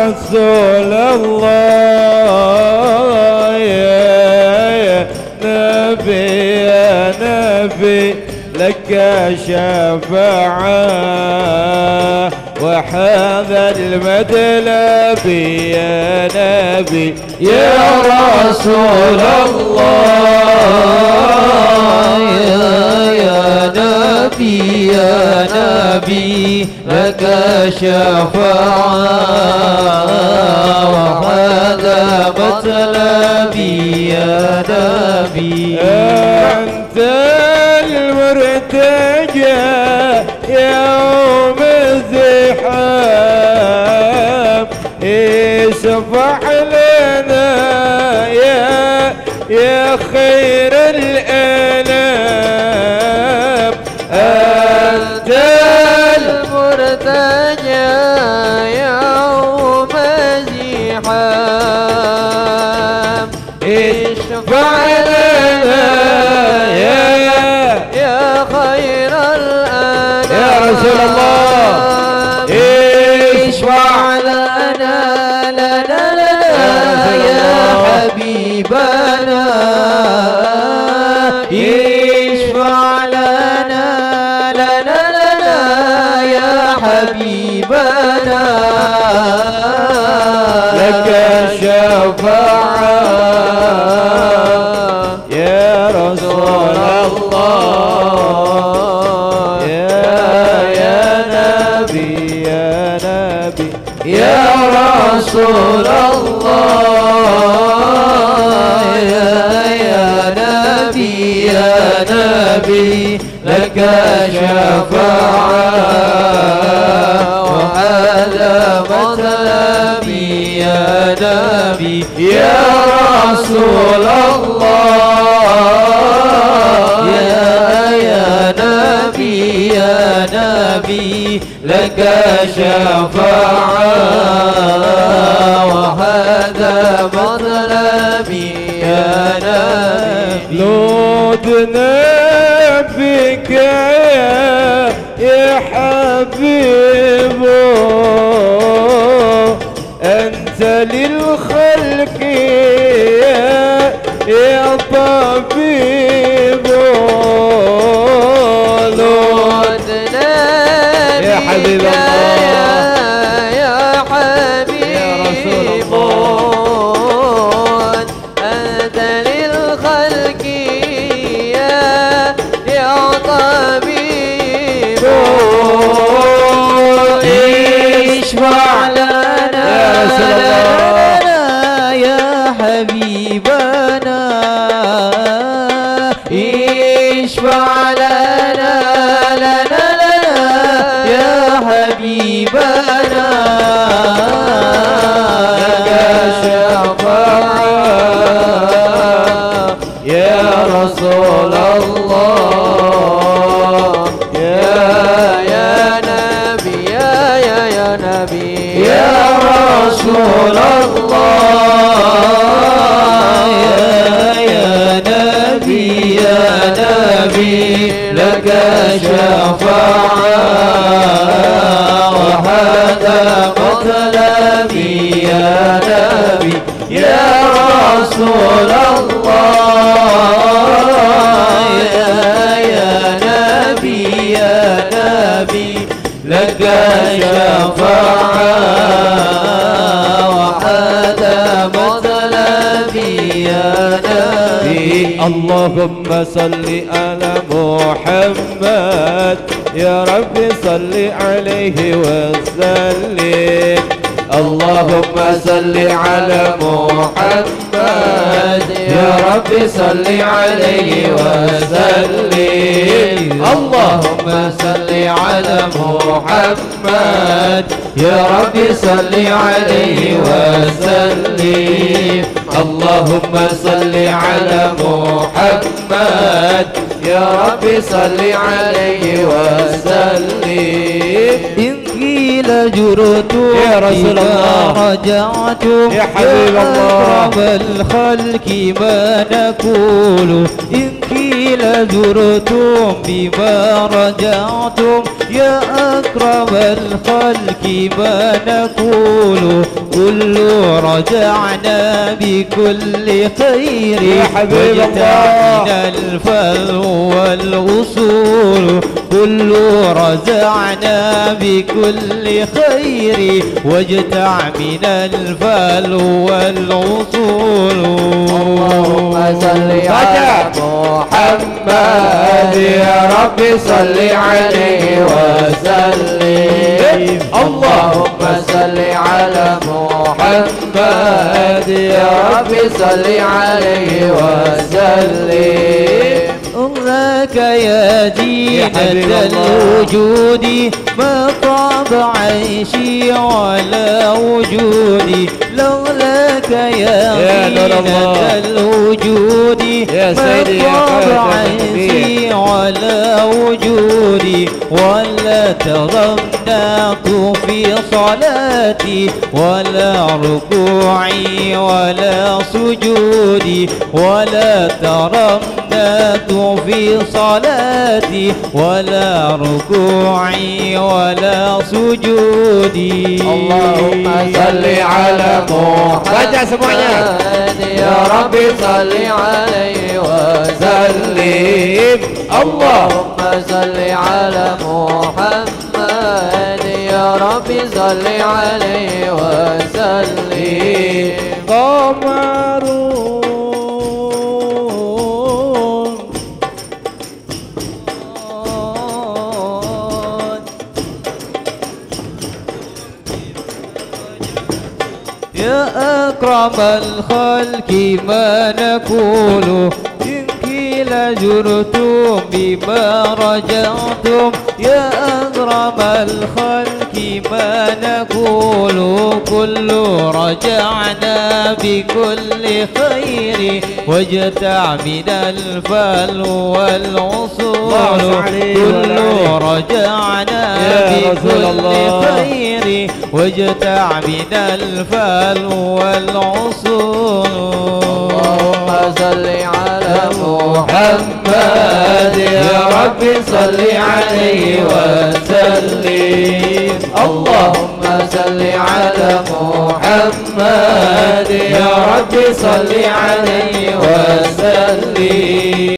رسول الله يا نبي يا نبي لك شفاعة وهذا المطلب يا نبي يا رسول الله يا نبي يا نبي لك شفاعة وهذا مطلبي يا نبي أنت المرتجى يوم الزحام اشفع لنا يا خير الأنام أنت المرتجى يوم الزحام اشفع لنا يا خير الأنام يا رسول الله اشفع لنا يا حبيبنا اشفع لنا يا حبيبنا لك شفاعة يا رسول الله يا نبي يا نبي يا رسول الله يا نبي يا نبي لك شفاعة وهذا مطلبي يا نبي يا رسول الله يا نبي يا نبي لك شفاعة وهذا مطلبي يا نبي لودنا بك يا حبيب أنت للخلق يا طبيب لودنا يا حبيب الله يا حبيب يا رسول الله أنت للخلق يا طبيب اشفع لنا يا رسول الله يا حبيبنا اشفع لنا يا حبيبنا لك شفاعة يا رسول الله يا نبي يا نبي يا رسول الله يا نبي يا نبي لك شفاعة وهذا مطلبي يا نبي يا رسول الله يا نبي يا نبي لك شفاعة وهذا مطلبي يا نبي اللهم صل على محمد يا رب صل عليه وسلم اللهم صل على محمد يا رب صل عليه وسلم اللهم صل على محمد يا رب صل عليه وسلم اللهم صل على محمد يا رب صل عليه وسلم إن قيل جرتم يا رسول الله رجعتم يا حبيب الله أكرم الخلق ما نقول إن قيل جرتم بما رجعتم يا أكرم الخلق ما نقول كل رجعنا بكل خير يا حبيب الله. واجتمعنا الفلو والأصول كل رجعنا بكل خير واجتمعنا الفلو والأصول اللهم صل على محمد يا رب صل عليه وسلم اللهم صل على محمد يا رب صل عليه وسلم لك يا دينة الوجود ما طاب عيشي ولا وجودي لولاك يا دينة الوجود يا ما سيدي يا طاب خالد عيشي ولا وجودي ولا تضمنت في صلاتي ولا ركوعي ولا سجودي ولا ترمنت في صلاتي ولا ركوعي ولا سجودي اللهم صل على محمد يا رب صل عليه وسلم اللهم صل على محمد يا رب صل عليه وسلم قمرون يا أكرم الخلق ما نقول إن قيل جرتم بما رجعتم يا أكرم الخلق ما نقول كل رجعنا بكل خير واجتع من الفل والعصور كل رجعنا بكل خير واجتع من الفل والعصور اللهم صل على محمد يا رب صل عليه وسلم اللهم صل على محمد يا رب صل عليه وسلم